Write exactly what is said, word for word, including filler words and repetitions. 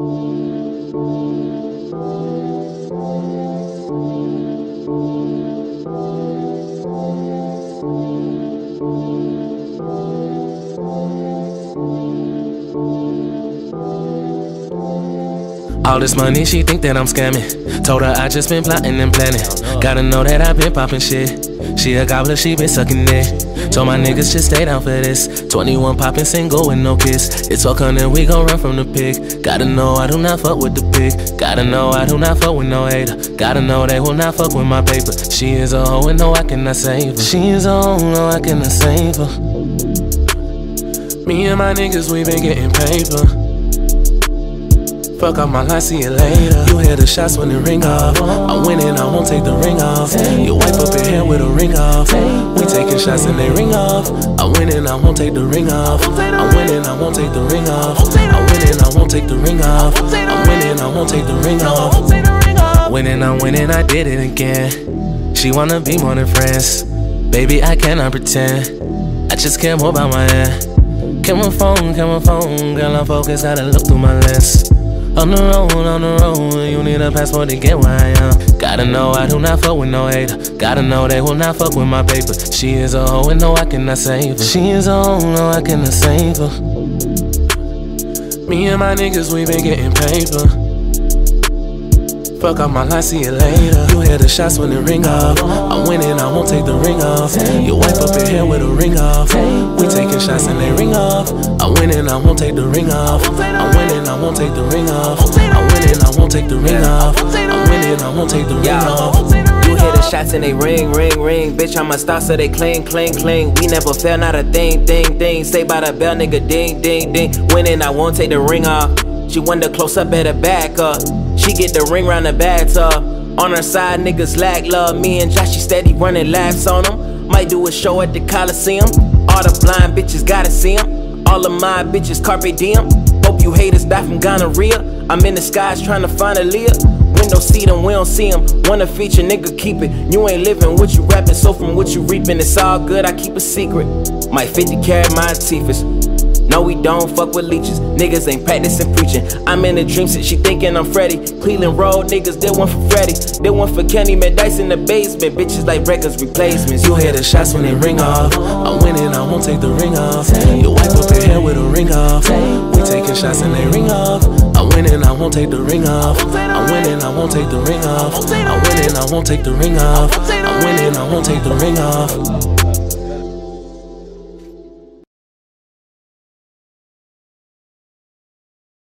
All this money, she think that I'm scamming. Told her I just been plotting and planning. Gotta know that I been popping shit. She a gobbler, she been sucking it. Told my niggas just stay down for this. twenty-one popping single with no kiss. It's all coming, we gon' run from the pig. Gotta know I do not fuck with the pig. Gotta know I do not fuck with no hater. Gotta know they will not fuck with my paper. She is a hoe and no I cannot save her. She is a hoe, no I cannot save her. Me and my niggas, we been getting paper. Fuck off my line, see you later. You hear the shots when the ring off. I'm winning, I won't take the ring off. You wipe up your hair with a ring off. We taking shots and they ring off. I'm winning, I won't take the ring off. I'm winning, I won't take the ring off. I'm winning, I won't take the ring off. I'm winning, I won't take the ring off. Winning, I'm winning, I did it again. She wanna be more than friends. Baby, I cannot pretend. I just care more about my end. Get my phone, get my phone. Girl, I'm focused, gotta look through my lens. On the road, on the road, you need a passport to get where I am. Gotta know I do not fuck with no hater. Gotta know they will not fuck with my paper. She is a hoe and no I cannot save her. She is a hoe, no I cannot save her. Me and my niggas, we been getting paper. Fuck off my line, see you later. You hear the shots when the ring off. I'm winning, I won't take the ring off. You wipe up your hair with a ring off. We taking shots and they ring off. I'm winning, I won't take the ring off. I'm winning, I won't take the ring off. I'm winning, I won't take the ring off. I'm winning, I won't take the ring off. You hear the shots and they ring, ring, ring. Bitch, I'm a star, so they cling, cling, cling. We never fail, not a thing, thing, thing. Say by the bell, nigga, ding, ding, ding. Winning, I won't take the ring off. She want the close up at the back up. She get the ring round the bathtub. On her side, niggas lack love. Me and Josh, she steady running laps on them. Might do a show at the Coliseum. All the blind bitches gotta see them. All of my bitches carpe diem. Hope you haters die from gonorrhea. I'm in the skies trying to find a Leah. Window see them, we don't see them. Wanna feature, nigga, keep it. You ain't living what you rapping, so from what you reaping, it's all good, I keep a secret. Might fifty carat my teethers. No, we don't fuck with leeches. Niggas ain't practicing preaching. I'm in a dream since she thinking I'm Freddy. Cleveland Road niggas, they one for Freddy. They one for Kenny, man, dice in the basement. Bitches like records replacements. You hear the shots when they ring off. I'm winning, I won't take the ring off. You wipe up your hair with a ring off. We taking shots and they ring off. I'm winning, I won't take the ring off. I'm winning, I won't take the ring off. I'm winning, I won't take the ring off. I'm winning, I won't take the ring off.